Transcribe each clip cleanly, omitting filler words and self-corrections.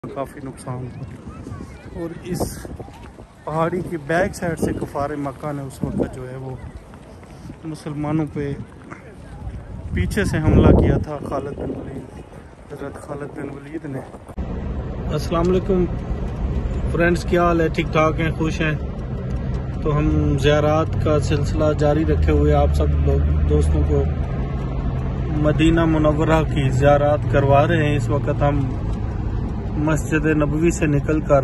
काफ़ी नुकसान था। और इस पहाड़ी की बैक साइड से कुफार मक्का ने उस वक्त जो है वो मुसलमानों पे पीछे से हमला किया था खालिद बिन वलीद, हज़रत खालिद बिन वलीद ने। अस्सलाम वालेकुम फ्रेंड्स, क्या हाल है? ठीक ठाक हैं, खुश हैं? तो हम ज़ियारात का सिलसिला जारी रखे हुए आप सब लोग दोस्तों को मदीना मुनव्वरा की ज़ियारात करवा रहे हैं। इस वक्त हम मस्जिद नबवी से निकलकर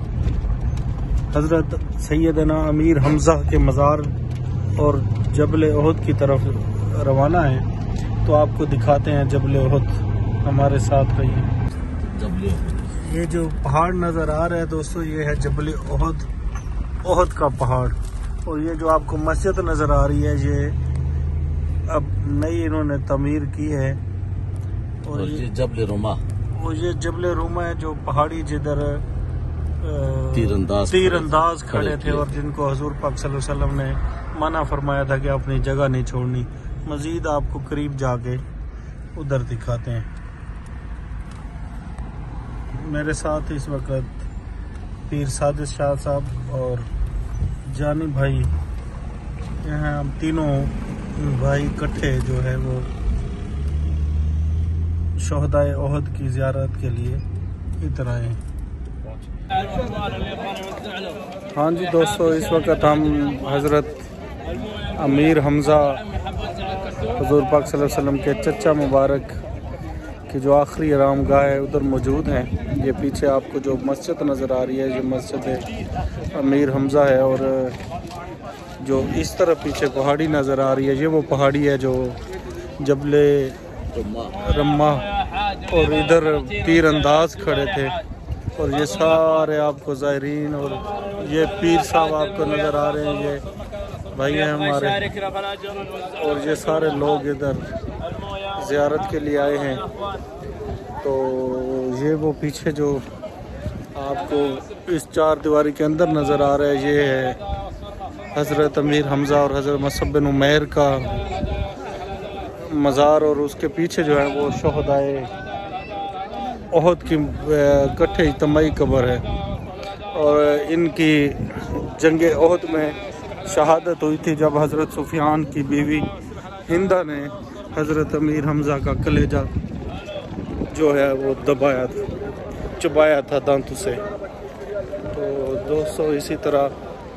हज़रत सैयदना अमीर हमज़ा के मज़ार और जबल ओहद की तरफ रवाना है। तो आपको दिखाते हैं जबल ओहद, हमारे साथ रहिए। ये जो पहाड़ नज़र आ रहा है दोस्तों, ये है जबल ओहद, ओहद का पहाड़। और ये जो आपको मस्जिद नज़र आ रही है, ये अब नई इन्होंने तमीर की है। और ये जबल रुमा, और ये जबल रुमा है जो पहाड़ी जिधर तीरंदाज खड़े थे और जिनको हजूर पाक सल्लल्लाहु अलैहि वसल्लम ने मना फरमाया था कि अपनी जगह नहीं छोड़नी। मजीद आपको करीब जाके उधर दिखाते हैं। मेरे साथ इस वक्त पीर सादिक शाह साहब और जानी भाई, यहाँ हम तीनों भाई इकट्ठे जो है वो शोहदाए ओहद की ज़ियारत के लिए इधर आए हैं। हाँ जी दोस्तों, इस वक्त हम हज़रत अमीर हमज़ा हज़ूर पाक सल्लल्लाहु अलैहि वसल्लम के चचा मुबारक की जो आखिरी आरामगाह है उधर मौजूद हैं। ये पीछे आपको जो मस्जिद नज़र आ रही है, ये मस्जिद अमीर हमज़ा है। और जो इस तरफ पीछे पहाड़ी नज़र आ रही है, ये वो पहाड़ी है जो जबले रम्मा, और इधर तीरंदाज खड़े थे। और ये सारे आपको ज़ायरीन और ये पीर साहब आपको नज़र आ रहे हैं, ये भाई हैं हमारे। और ये सारे लोग इधर ज़ियारत के लिए आए हैं। तो ये वो पीछे जो आपको इस चार दीवारी के अंदर नज़र आ रहा है, ये है हज़रत अमीर हमज़ा और हज़रत मुसअब बिन उमैर का मज़ार। और उसके पीछे जो है वो शोहदाए ओहद की इकट्ठे इज्तिमाई कब्र है। और इनकी जंग ओहद में शहादत हुई थी जब हज़रत सुफियान की बीवी हिंदा ने हज़रत अमीर हमज़ा का कलेजा जो है वो दबाया था, चबाया था दांतों से। तो दोस्तों इसी तरह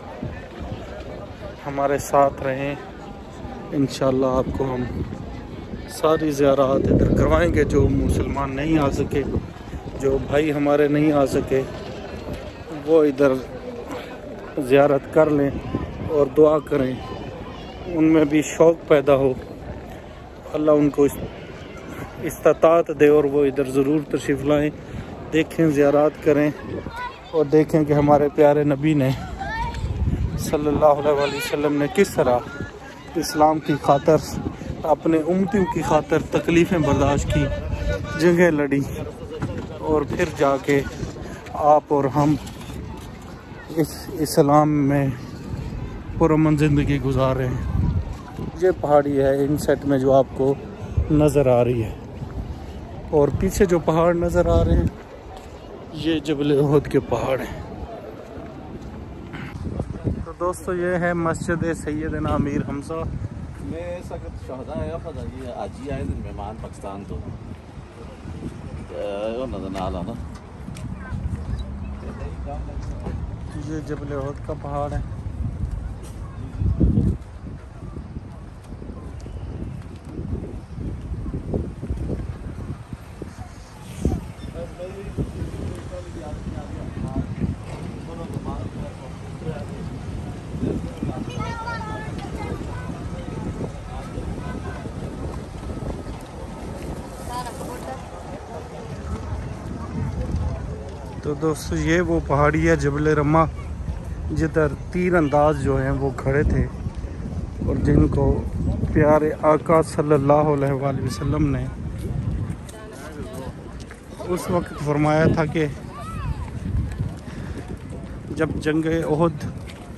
हमारे साथ रहें, इंशाअल्लाह आपको हम सारी ज़ियारत इधर करवाएंगे। जो मुसलमान नहीं आ सके, जो भाई हमारे नहीं आ सके, वो इधर ज़ियारत कर लें और दुआ करें, उनमें भी शौक़ पैदा हो, अल्लाह उनको इस्तात दे और वो इधर ज़रूर तशरीफ़ लाएँ, देखें, ज़ियारत करें और देखें कि हमारे प्यारे नबी ने सल्लल्लाहु अलैहि वसल्लम ने किस तरह इस्लाम की खातर, अपने उम्मतियों की खातर तकलीफ़ें बर्दाश्त की, जंगें लड़ी और फिर जाके आप और हम इस इस्लाम में पुरअमन ज़िंदगी गुजार रहे हैं। ये पहाड़ी है इन सेट में जो आपको नज़र आ रही है। और पीछे जो पहाड़ नज़र आ रहे हैं, ये जबल ओहद के पहाड़ हैं। तो दोस्तों ये है मस्जिद सैयदना अमीर हमज़ा। मैं सख्त शहदा है फजाई आज ही आए दिन मेहमान पाकिस्तान तो नजर ना आला ना। ये जबल ओहद का पहाड़ है। तो दोस्तों ये वो पहाड़ी है जबल रम्मा, जिधर तीरंदाज जो हैं वो खड़े थे और जिनको प्यारे आका सल्लल्लाहु अलैहि वसल्लम ने उस वक्त फरमाया था कि जब जंग ओहद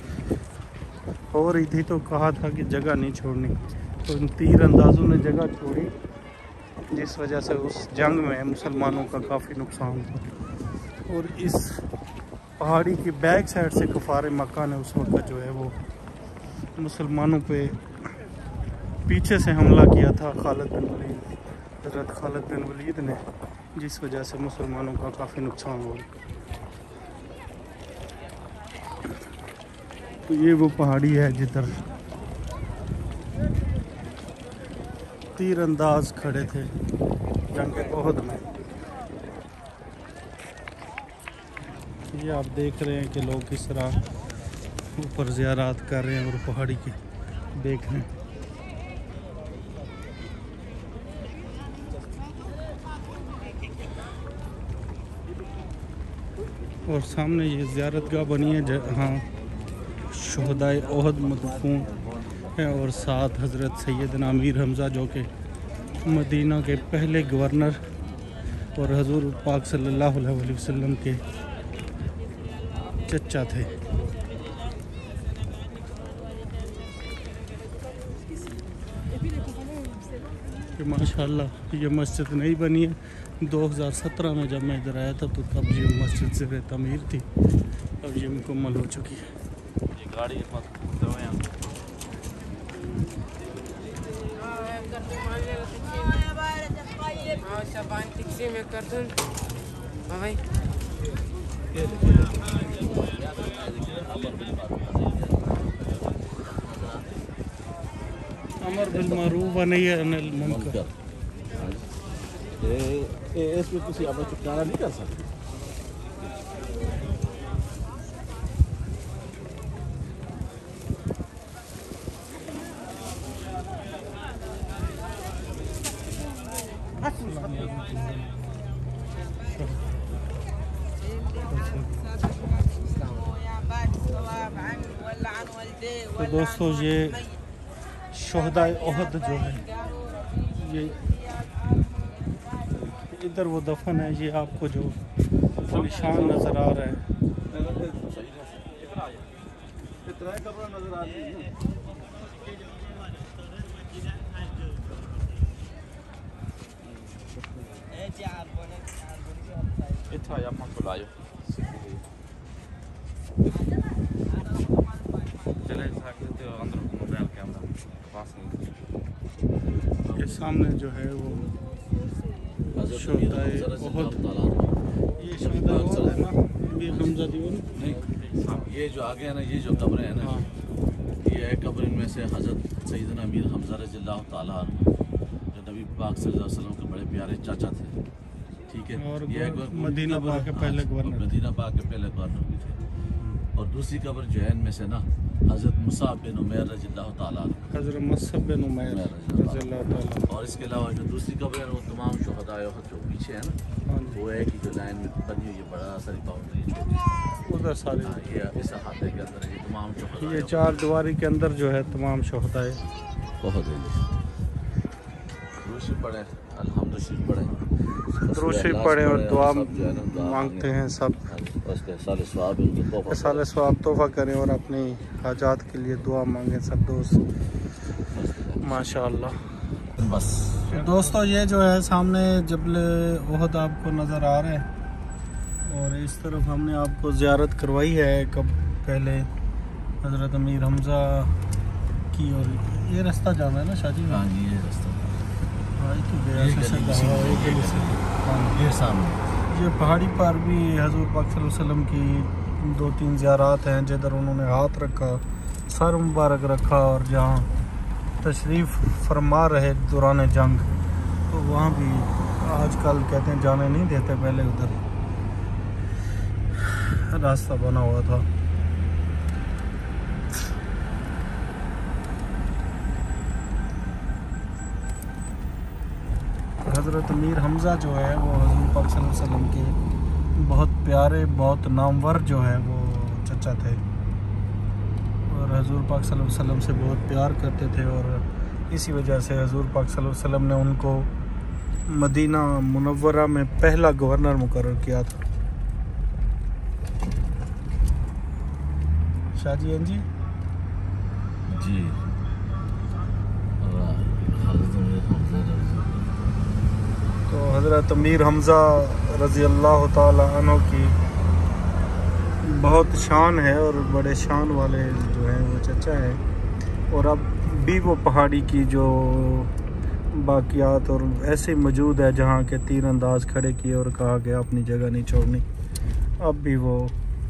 हो रही थी तो कहा था कि जगह नहीं छोड़नी। तो इन तीरंदाजों ने जगह छोड़ी, जिस वजह से उस जंग में मुसलमानों का काफ़ी नुकसान था। और इस पहाड़ी की बैक साइड से कुफार मक्का ने उस वक्त जो है वो मुसलमानों पे पीछे से हमला किया था खालिद बिन वलीद, हज़रत खालिद बिन वलीद ने, जिस वजह से मुसलमानों का काफ़ी नुकसान हुआ। तो ये वो पहाड़ी है जिधर तीरंदाज खड़े थे जंग ओहद में। ये आप देख रहे हैं कि लोग किस तरह ऊपर ज़ियारत कर रहे हैं और पहाड़ी की देख रहे हैं। और सामने ये ज़ियारतगाह बनी है जहाँ शुहदाए ओहद मदफून है, और साथ हज़रत सैयदना अमीर हमज़ा जो कि मदीना के पहले गवर्नर और हजूर पाक सल्लल्लाहु अलैहि वसल्लम के चचा थे। कि माशाल्लाह ये मस्जिद नहीं बनी है। 2017 में जब मैं इधर आया था तो तब ये मस्जिद ज़ेर तमीर थी, अब ये मुकम्मल हो चुकी है। ये गाड़ी अमर बिल मारूफ व नही अनिल मुनकर। इसमें किसी आप चुपकारा नहीं कर सकते। तो दोस्तों ये शुहदाए ओहद जो है ये इधर वो दफन है, ये आपको जो निशान नज़र आ रहा है ये सामने जो है वो शुहदाए ओहद, ये शुहदाए ओहद है ना, ये हमज़ा दीवान नहीं, ये जो आगे है ना, ये जो कब्रें हैं ना, हाँ। ये है कब्र में से हज़रत सैयदना अमीर हमज़ा रज़ियल्लाहु ताला अन्हु, जो नबी पाक सल्लल्लाहु अलैहि वसल्लम के बड़े प्यारे चाचा थे। ठीक है, और ये मदीना पाक के पहले गवर्नर, मदीना पाक के पहले गवर्नर भी थे। और दूसरी कब्र जो है इनमें से ना हज़रत मुसाब बिन उमैर रज़ियल्लाहु ताला अन्हु, हज़रत मुसाब बिन उमैर रज़ियल्लाहु ताला। और इसके अलावा जो दूसरी कब्र है वो तमाम शुहदाए ओहद जो पीछे है ना, वो है कि जो लाइन में बनी हुई है, बड़ा सारी बाउंड्री उधर सारे ये इस अहाते के अंदर ये तमाम शुहदाए, ये चार दीवारी के अंदर जो है तमाम शुहदाए बहुत है। दूसरी पढ़े अल्हम्दुलिल्लाह पढ़े, दूसरी पढ़े और दुआ मांगते हैं सब, साले स्वाब तोहफा करें और अपनी हाजात के लिए दुआ मांगें सब दोस्त माशाअल्लाह। बस दोस्तों ये जो है सामने जबल ओहद आपको नज़र आ रहा है, और इस तरफ हमने आपको ज़ियारत करवाई है कब पहले हज़रत अमीर हमज़ा की। और ये रास्ता जाना है ना शादी में? हाँ जी, ये रास्ता ये सामने ये पहाड़ी पर भी हज़ूर पाक सल्लल्लाहु अलैहि वसल्लम की 2-3 ज़ियारत हैं जिधर उन्होंने हाथ रखा, सर मुबारक रखा, और जहाँ तशरीफ़ फरमा रहे दौरान जंग, तो वहाँ भी आजकल कहते हैं जाने नहीं देते, पहले उधर रास्ता बना हुआ था। हज़रत अमीर हमज़ा जो है वो हज़ूर पाक सल्लल्लाहु अलैहि वसल्लम के बहुत प्यारे, बहुत नामवर जो है वो चचा थे, और हज़ूर पाक सल्लल्लाहु अलैहि वसल्लम से बहुत प्यार करते थे, और इसी वजह से हज़ूर पाक सल्लल्लाहु अलैहि वसल्लम ने उनको मदीना मुनव्वरा में पहला गवर्नर मुकर्रर किया था। शाहजी जी जी तो हज़रत अमीर हमज़ा रज़ी अल्लाह ताला अन्हु की बहुत शान है और बड़े शान वाले जो हैं वो चचा हैं। और अब भी वो पहाड़ी की जो बाकियात और ऐसे मौजूद है जहाँ के तीर अंदाज खड़े किए और कहा गया अपनी जगह नहीं छोड़नी, अब भी वो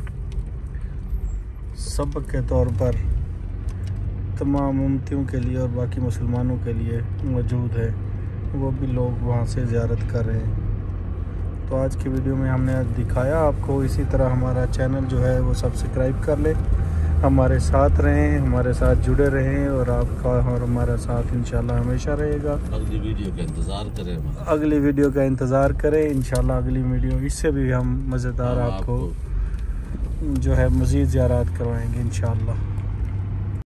सबक के तौर पर तमाम उम्मतियों के लिए और बाकी मुसलमानों के लिए मौजूद है। वो भी लोग वहाँ से ज़ियारत कर रहे हैं। तो आज की वीडियो में हमने दिखाया आपको। इसी तरह हमारा चैनल जो है वो सब्सक्राइब कर ले, हमारे साथ रहें, हमारे साथ जुड़े रहें और आपका और हमारा साथ इंशाल्लाह हमेशा रहेगा। अगली वीडियो का इंतज़ार करें, अगली वीडियो का इंतज़ार करें। इंशाल्लाह अगली वीडियो इससे भी हम मज़ेदार आपको जो है मज़ीद ज़ियारत करवाएंगे इंशाल्लाह।